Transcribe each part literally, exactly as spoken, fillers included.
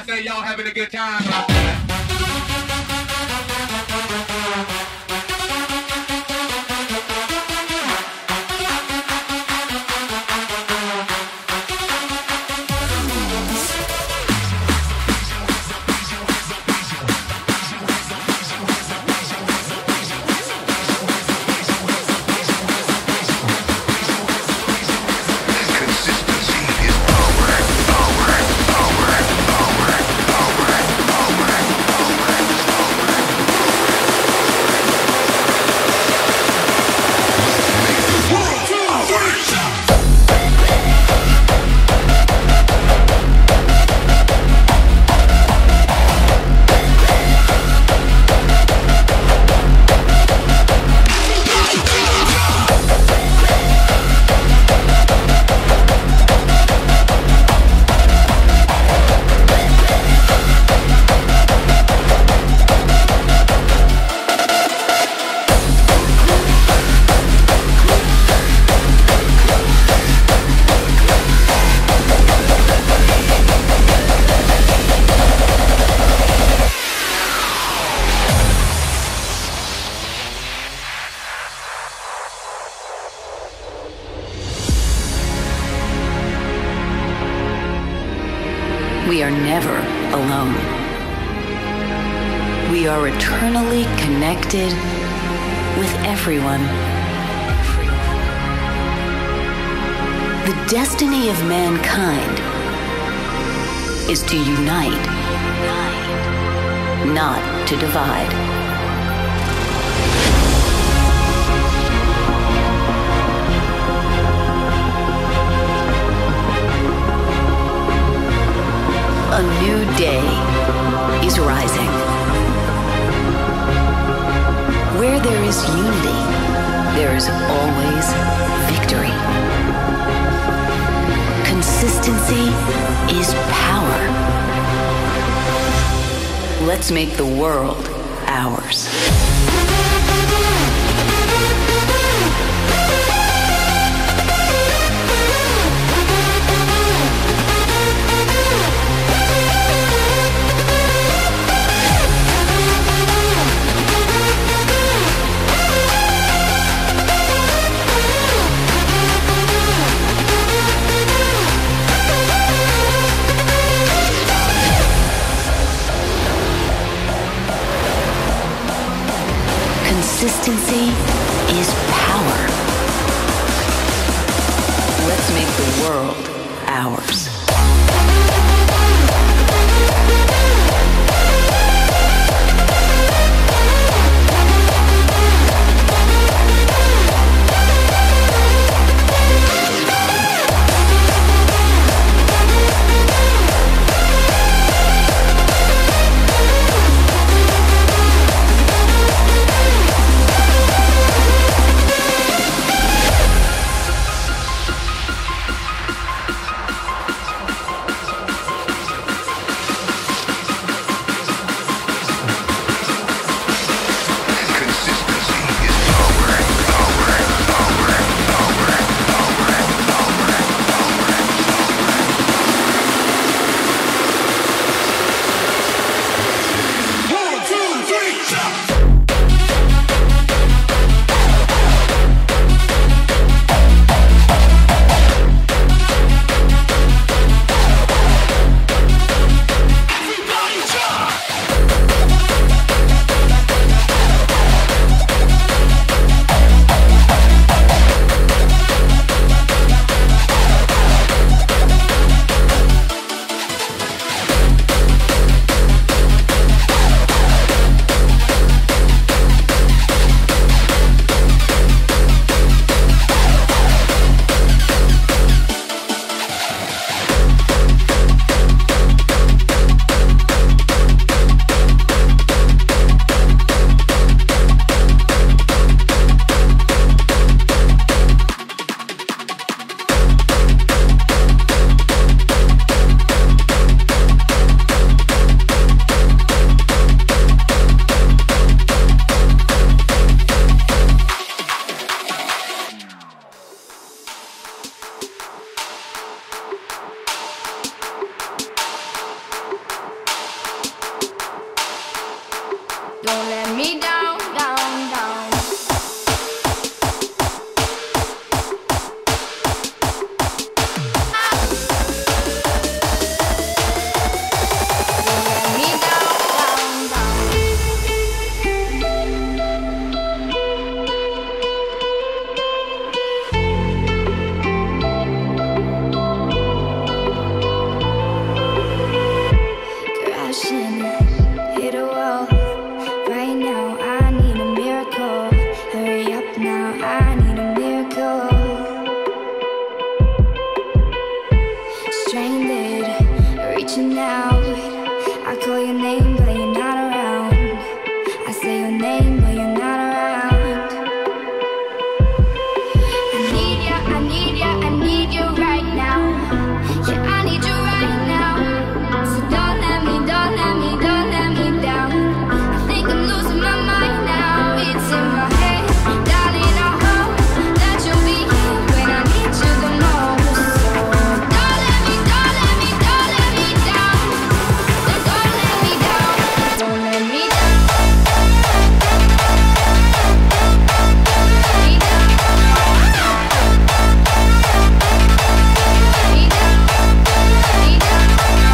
say y'all having a good time out there. We are never alone. We are eternally connected with everyone. The destiny of mankind is to unite, not to divide. A new day is rising. Where there is unity, there is always victory. Consistency is power. Let's make the world ours. Consistency is power. Let's make the world ours. Don't let me down, down, down. Hit a wall. Right now I need a miracle. Hurry up now, I need a miracle. Stranded, reaching out. I call your name but you're not around. I say your name but you're not around. I need ya, I need ya, I need you right now. Yeah, I need you right now. So don't let me, don't let me, don't let me down. I think I'm losing my mind now. It's in my head, darling, I hope that you'll be here when I need you the most. So don't let me, don't let me, don't let me down. Don't let me down, don't let me down. Let me down. Let me down. Let me down.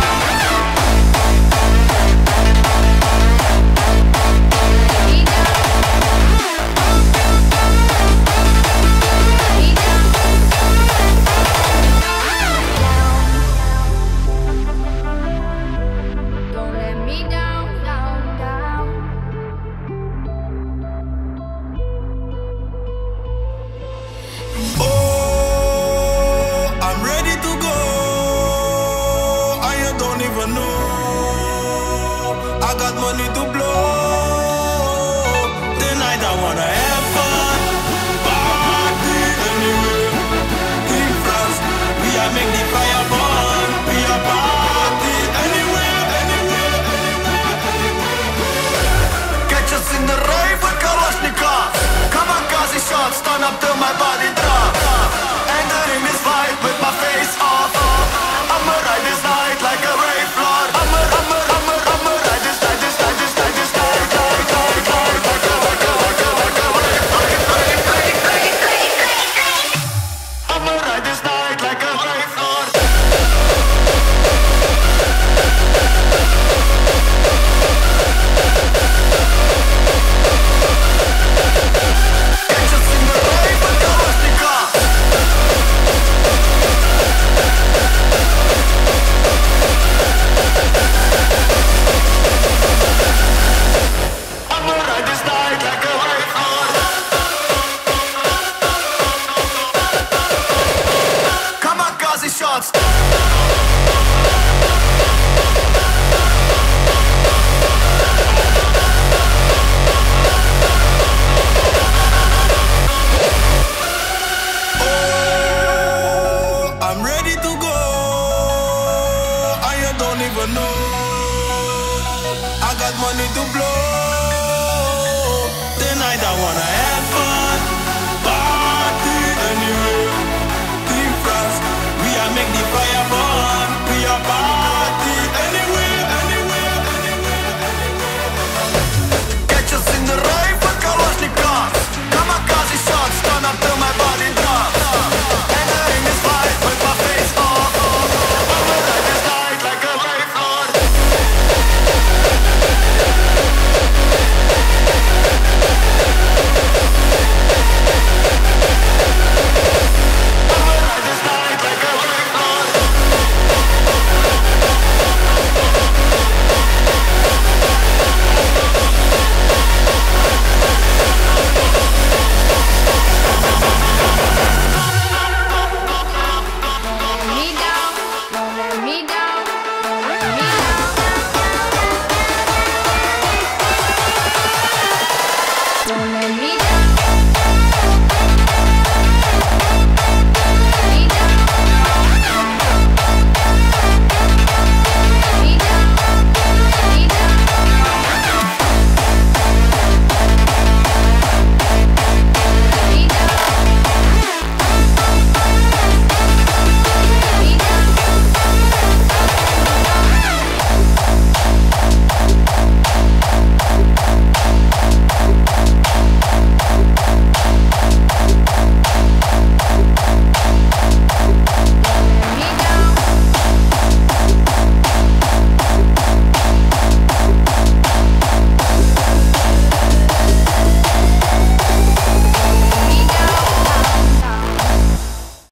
Don't let me down, down, down. Oh, I'm ready to go. I don't even know. I got money to blow. Tonight I wanna have fun. Party anyway. In France, we are make the fire burn. We are party anywhere, anywhere, anywhere, anywhere. Catch us in the rave with Kalashnikov. Kamikaze shots, stand up till my body drop. Entering this fight with my face off. I'ma ride this night like a rave floor. I'ma, I'ma, I'ma, I'ma ride this, ride this, ride this, ride this, ride, ride, ride, ride, like a, like a, like a, like a rave, rave, rave, rave, rave, rave, rave. I'ma ride this night like a rave floor. Catch us in the rave with Kalashnikov. I'ma ride this night like a rave floor. Kamikaze shots. Oh, I'm ready to go. I don't even know. I got money to blow.